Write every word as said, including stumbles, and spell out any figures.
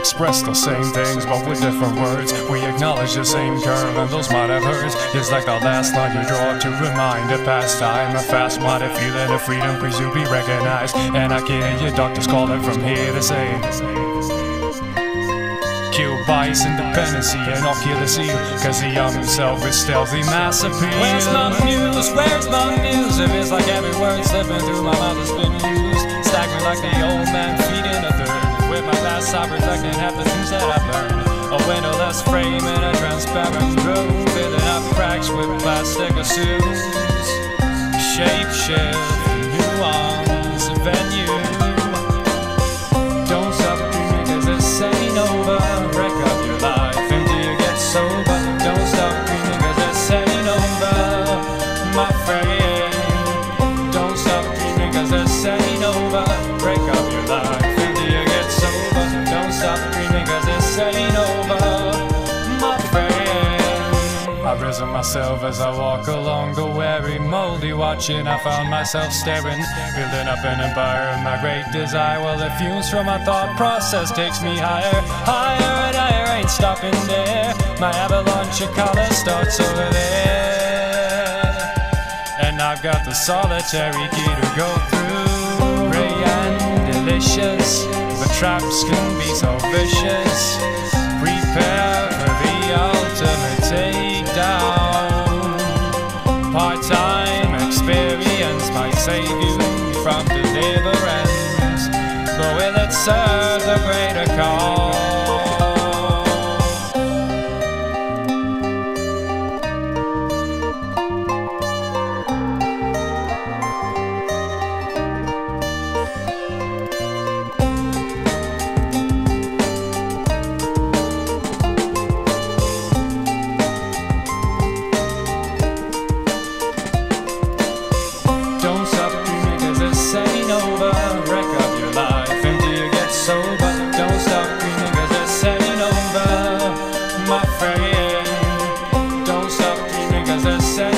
express the same things, but with different words. We acknowledge the same curve, and those might have hurts. It's like the last line you draw to remind a past time. A fast-minded feeling of freedom, please you be recognized. And I can hear your doctors calling from here to say, kill bias, independency, and I'll kill the seal, cause the young himself is stealthy mass appeal. Where's my muse? Where's my muse? If it's like every word slipping through my mouth has been used, staggering like the old man feeding a third. With my past I reflecting half the things that I've learned. A windowless frame in a transparent room, filling up cracks with plastic assumes. Shape shift, nuance, venue. Don't stop dreaming cause this ain't over. Break up your life until you get sober. Don't stop dreaming cause this ain't over, my friend. Don't stop dreaming cause this ain't over. Break up your life until you get sober. Don't stop dreaming cause this ain't over, my friend. I've risen myself as I walk along the weary, moldy watching. I found myself staring, building up an empire of my great desire. Well, the fumes from my thought process takes me higher, higher and higher, ain't stopping there. My avalanche of color starts over there, and I've got the solitary key to go through. Ray and delicious, but traps can be so vicious. Prepare for the